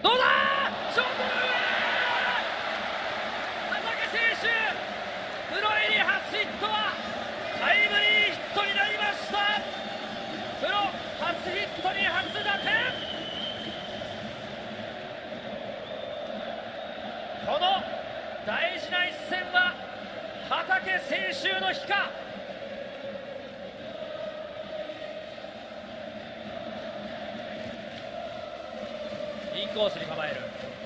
どうだショートの上畠選手プロ入り初ヒットはタイムリーヒットになりました。プロ初ヒットに初打点。この大事な一戦は畠選手の日か。インコースに構える。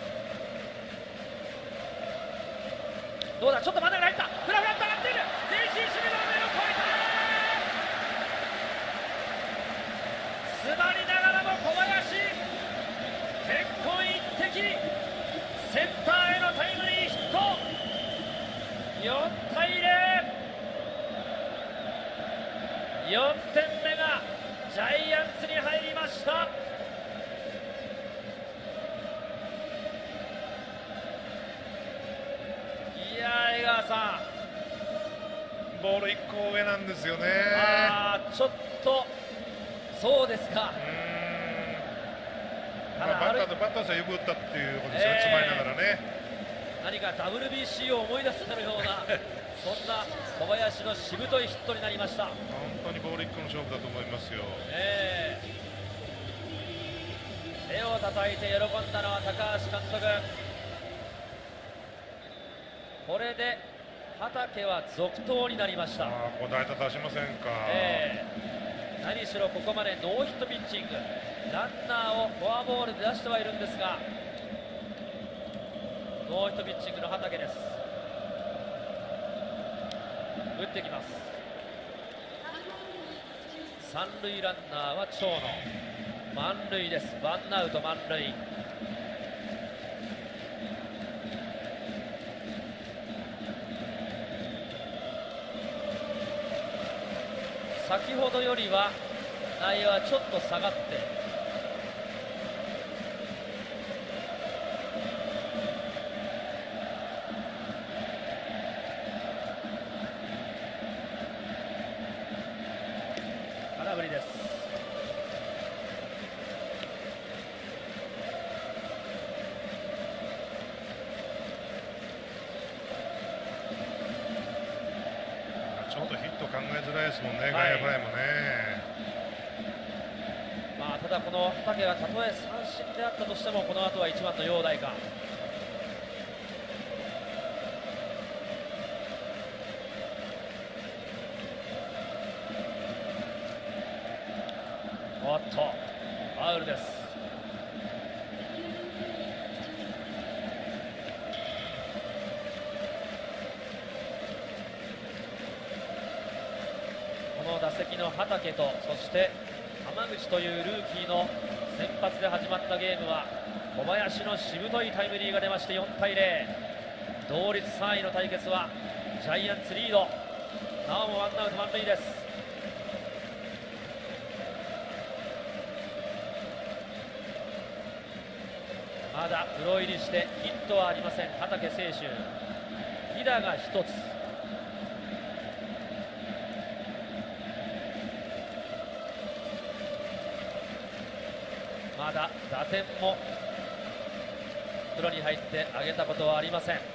どうだちょっと真ん中に入った。フラフラッと上がっている。前進守備の上を越えた。詰まりながらも小林結婚一滴センターへのタイムリーヒット。4対0。4点目がジャイアンツに入りました。いやー江川さんボール1個上なんですよね。 ちょっとそうですか。 バッターとしてはよく打ったっていうことですよね、詰まりながらね。 何か WBC を思い出すかのようなそんな小林のしぶといヒットになりました。 本当にボール1個の勝負だと思いますよ。 手を叩いて喜んだのは高橋監督。これで畠は続投になりました。 ここ代打出しませんか。 何しろここまでノーヒットピッチング、ランナーをフォアボールで出してはいるんですが、ノーヒットピッチングの畠です。打ってきます。三塁ランナーは長野、満塁です。ワンアウト満塁。先ほどよりは内野はちょっと下がって空振りです。 ちょっとヒット考えづらいですもんね、外野フライもね。 ただこの畠はたとえ三振であったとしてもこの後は1番の陽大か。おっとファウルです。この打席の畠とそして浜口というルーキーの先発で始まったゲームは小林のしぶといタイムリーが出まして4対0。同率3位の対決はジャイアンツリード。なおもワンアウト満塁です。まだプロ入りしてヒットはありません畠清修。犠打が1つ。まだ打点もプロに入って上げたことはありません。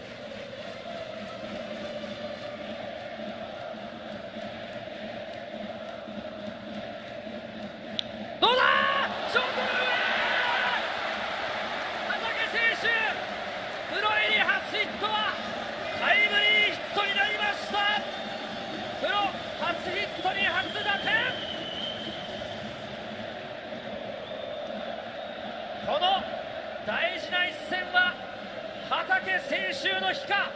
どうだショートの上畠選手プロ入り初ヒットはタイムリーヒットになりました。プロ初ヒットに初打点。この大事な一戦は畠選手の日か。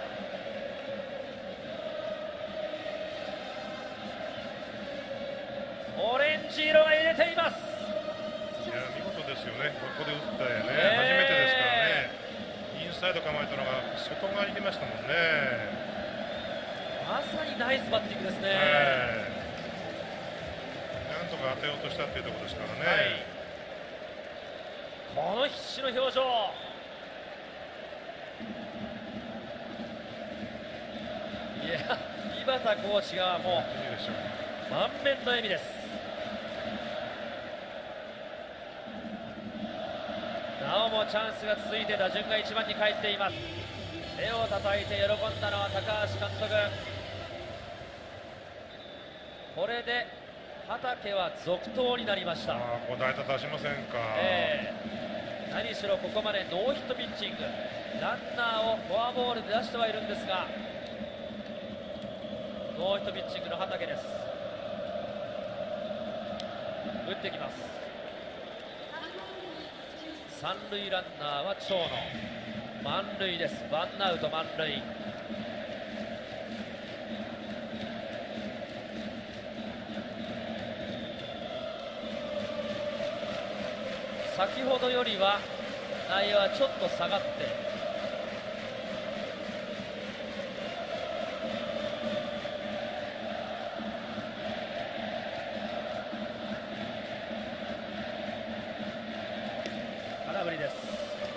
オレンジ色が入れています。 いや見事ですよね、ここで打ったよね、初めてですからね。インサイド構えたのが外側に行きましたもんね。 まさにナイスバッティングですね。 なんとか当てようとしたっていうところですからね。 この必死の表情。いや井端コーチがもう満面の笑みです。 なおもチャンスが続いて打順が1番に帰っています。手を叩いて喜んだのは高橋監督。これで畠は続投になりました。 ここ代打出しませんか。 何しろここまでノーヒットピッチング、ランナーをフォアボールで出してはいるんですが、ノーヒットピッチングの畠です。打ってきます。三塁ランナーは長野、満塁です。ワンアウト満塁。先ほどよりは内野はちょっと下がって、空振りです。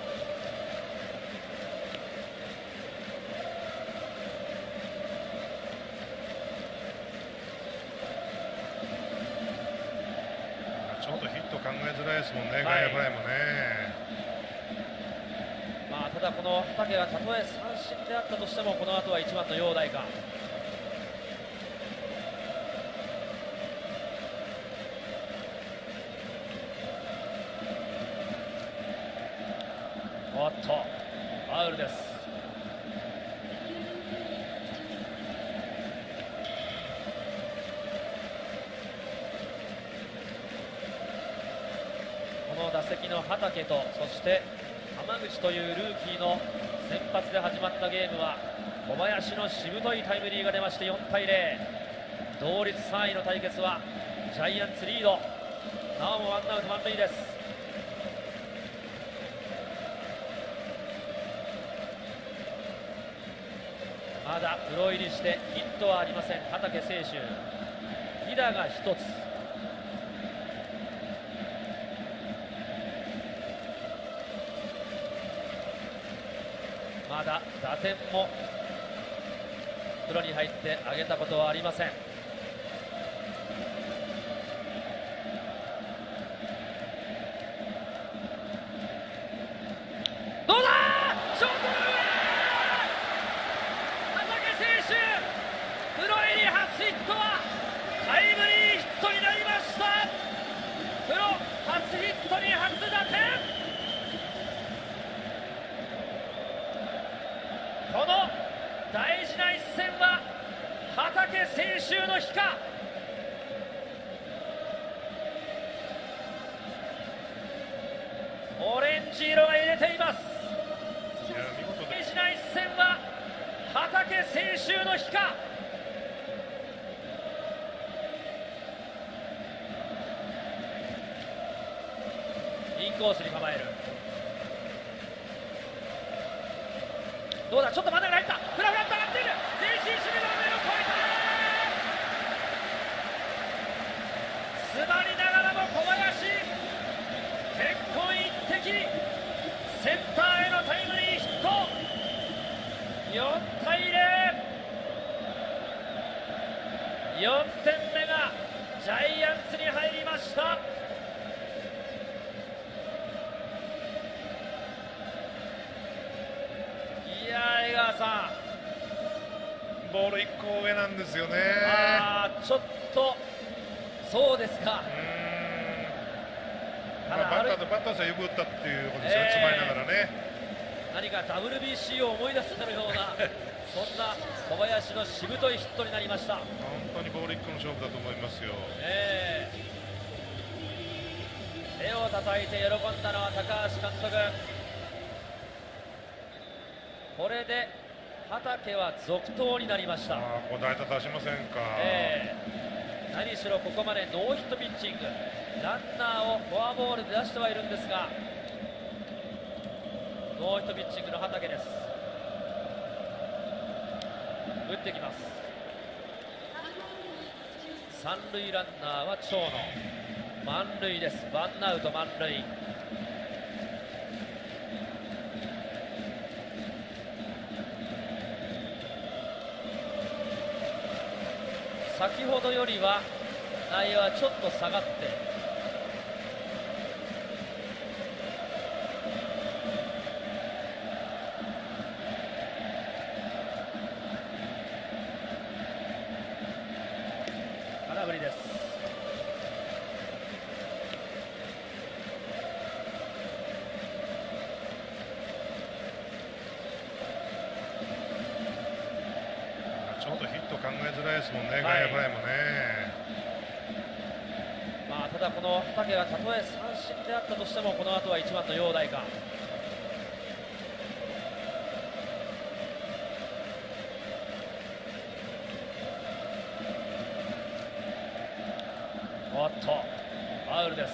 ちょっとヒット考えづらいですもんね、外野フライもね。 ただこの畠がたとえ三振であったとしても、この後は1番の陽大か。おっと、ファウルです。この打席の畠と、そして浜口というルーキーの先発で始まったゲームは小林のしぶといタイムリーが出まして4対0。同率3位の対決はジャイアンツリード。なおもワンアウト満塁です。まだプロ入りしてヒットはありません畠清修。犠打が1つ。まだ打点もプロに入って挙げたことはありません。どうだ、ショートの上、畠清修、プロ入り初ヒットはタイムリーヒットになりました。プロ初ヒットに初打点。この大事な一戦は畠清修の日か。オレンジ色が入れています。大事な一戦は畠清修の日か。インコースに構える。どうだ、ちょっと真ん中に入った。フラフラッと上がっている。前進守備の上を越えた。詰まりながらも小林、結婚一滴、センターへのタイムリーヒット。4対0。4点目がジャイアンツに入りました。江川さん、ボール1個上なんですよね。 ちょっとそうですか。 バッターさえよく打ったっていうことですよね、詰まりながらね。 何か WBC を思い出すかのようなそんな小林のしぶといヒットになりました。 本当にボール1個の勝負だと思いますよ。 手を叩いて喜んだのは高橋監督。これで畠は続投になりました。 ここ代打出しませんか。 何しろここまでノーヒットピッチング、ランナーをフォアボールで出してはいるんですが、ノーヒットピッチングの畠です。打ってきます。三塁ランナーは長野、満塁です。ワンアウト満塁。先ほどよりは内野はちょっと下がって、 考えづらいですもんね、 はい、 外野フライもね。 ただこの畠がたとえ三振であったとしても、この後は1番の陽大か。おっと、ファウルです。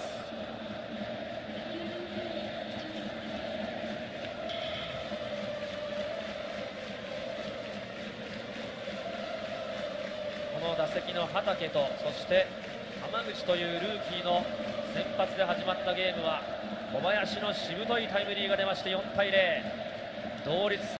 この打席の畠と、そして浜口というルーキーの先発で始まったゲームは小林のしぶといタイムリーが出まして4対0、同率